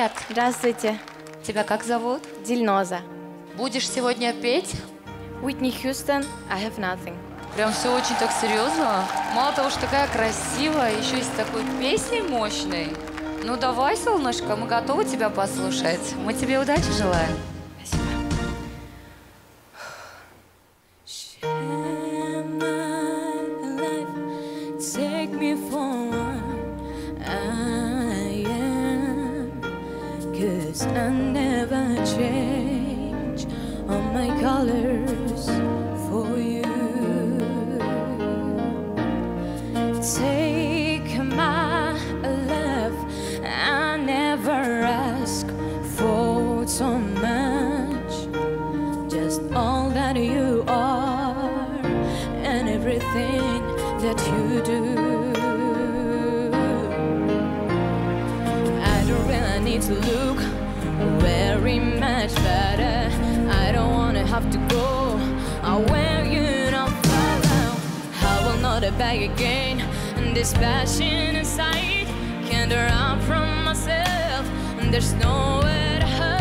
Привет. Здравствуйте. Тебя как зовут? Дильноза. Будешь сегодня петь? Whitney Houston, I have nothing. Прям все очень так серьезно. Мало того, что такая красивая, еще и с такой песней мощной. Ну давай, солнышко, мы готовы тебя послушать. Мы тебе удачи желаем. Спасибо. Take me forward, I am, 'cause I never change all my colors for you. Take my love, I never ask for so much, just all that you are and everything that you do. I don't really need to look very much better. I don't wanna have to go where you don't follow. I will not beg again. This passion inside can't run from myself. There's nowhere to hide.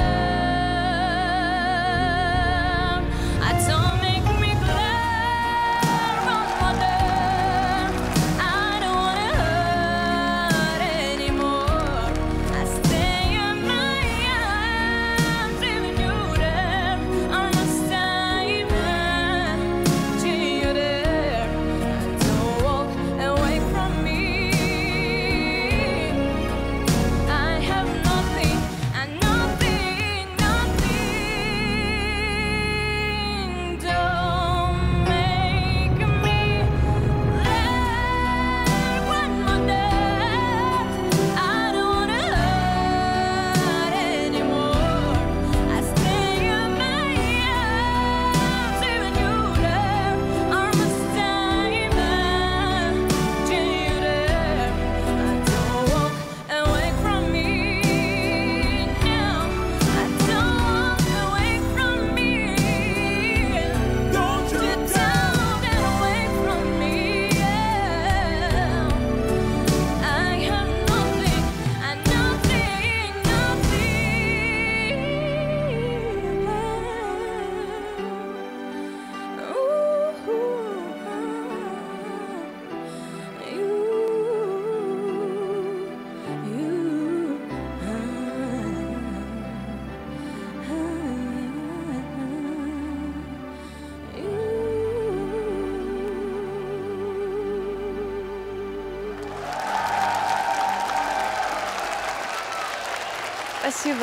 I don't make me glad from mother. I don't wanna hurt anymore. I stay in my arms, even you there. I'm a diamond to you there. Don't walk away from me. I have nothing and nothing, nothing. Don't make me let one more day. I don't wanna hurt anymore. I stay in my arms, even you there. I'm a diamond to you there. Don't walk away from me now. I don't walk away from me. Don't you get away from me. I have nothing and nothing, Спасибо.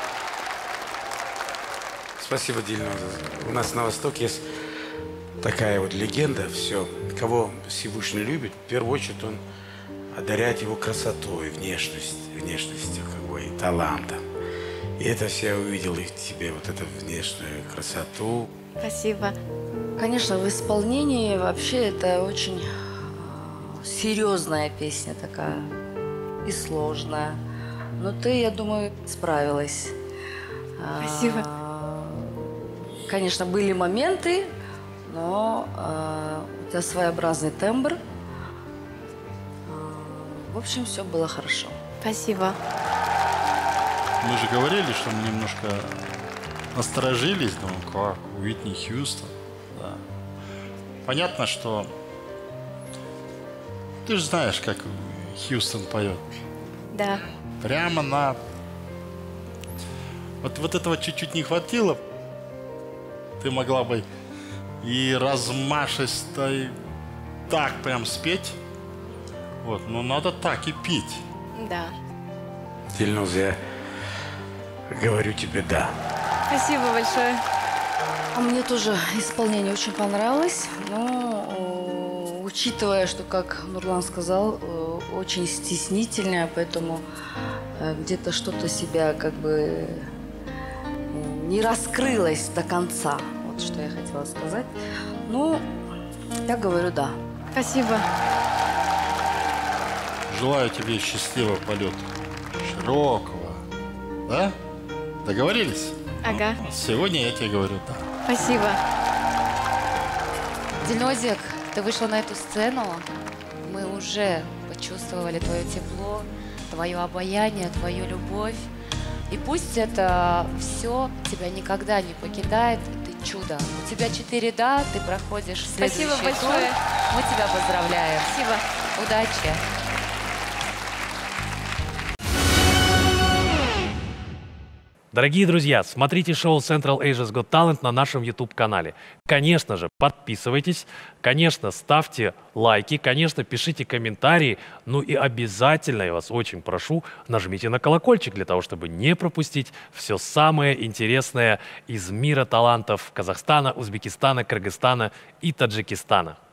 Спасибо, Дильноза. У нас на Востоке есть такая вот легенда. Все, кого Всевышний любит, в первую очередь он одаряет его красотой, внешностью, как бы, и талантом. И это все я увидел и в тебе, вот эту внешнюю красоту. Спасибо. Конечно, в исполнении вообще это очень серьезная песня такая и сложная. Но ты, я думаю, справилась. Спасибо. Конечно, были моменты, но у тебя своеобразный тембр. В общем, все было хорошо. Спасибо. Мы же говорили, что мы немножко насторожились, думаю, как Уитни Хьюстон. Да. Понятно, что ты же знаешь, как Хьюстон поет. Да. Прямо на... Вот этого чуть-чуть не хватило. Ты могла бы и размашисто, и так прям спеть. Вот, но надо так и петь. Да. Дильноза, я говорю тебе «да». Спасибо большое. А мне тоже исполнение очень понравилось. Но учитывая, что, как Нурлан сказал, очень стеснительное, поэтому где-то что-то себя как бы не раскрылось до конца. Вот что я хотела сказать. Ну, я говорю «да». Спасибо. Желаю тебе счастливого полета. Широкого. Да? Договорились? Ага. Сегодня я тебе говорю «да». Спасибо. Дильнозик, ты вышла на эту сцену. Мы уже почувствовали твое тепло, твое обаяние, твою любовь. И пусть это все тебя никогда не покидает. Ты чудо. У тебя 4 «да», ты проходишь следующий Спасибо большое. тур. Мы тебя поздравляем. Спасибо. Удачи. Дорогие друзья, смотрите шоу Central Asia's Got Talent на нашем YouTube-канале. Конечно же, подписывайтесь, конечно, ставьте лайки, конечно, пишите комментарии, ну и обязательно, я вас очень прошу, нажмите на колокольчик для того, чтобы не пропустить все самое интересное из мира талантов Казахстана, Узбекистана, Кыргызстана и Таджикистана.